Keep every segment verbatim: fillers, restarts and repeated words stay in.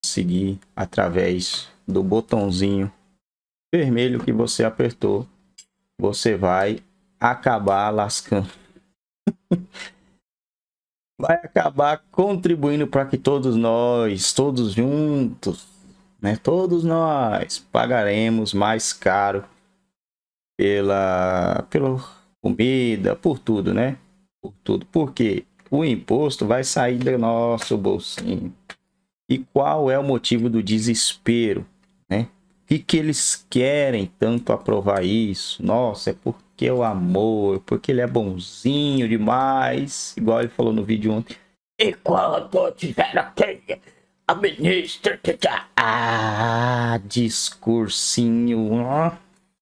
seguir através do botãozinho vermelho que você apertou, você vai acabar lascando. Vai acabar contribuindo para que todos nós, todos juntos, né, todos nós pagaremos mais caro pela, pela comida, por tudo, né? Por tudo. Porque o imposto vai sair do nosso bolsinho. E qual é o motivo do desespero, né? O que, que eles querem tanto aprovar isso? Nossa, é porque o amor, porque ele é bonzinho demais, igual ele falou no vídeo ontem. E quando tiver aqui, a ministra... Ah, discursinho, ó.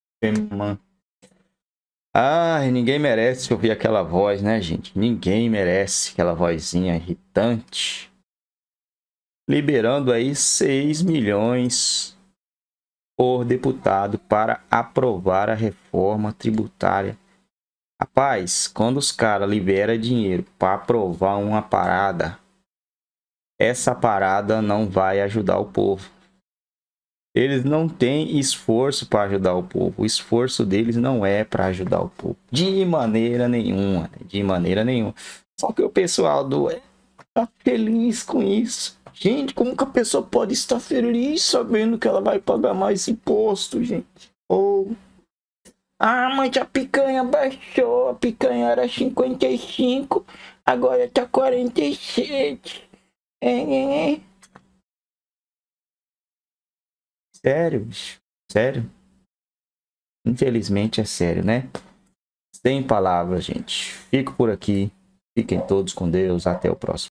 Ai, ninguém merece ouvir aquela voz, né, gente? Ninguém merece aquela vozinha irritante. Liberando aí seis milhões por deputado para aprovar a reforma tributária. Rapaz, quando os caras liberam dinheiro para aprovar uma parada, essa parada não vai ajudar o povo. Eles não têm esforço para ajudar o povo. O esforço deles não é para ajudar o povo. De maneira nenhuma. De maneira nenhuma. Só que o pessoal do é tá feliz com isso. Gente, como que a pessoa pode estar feliz sabendo que ela vai pagar mais imposto, gente? Ou... Ah, mas a picanha baixou. A picanha era cinquenta e cinco, agora tá quarenta e sete. É, é, é. Sério, bicho? Sério? Infelizmente é sério, né? Sem palavras, gente. Fico por aqui. Fiquem todos com Deus. Até o próximo.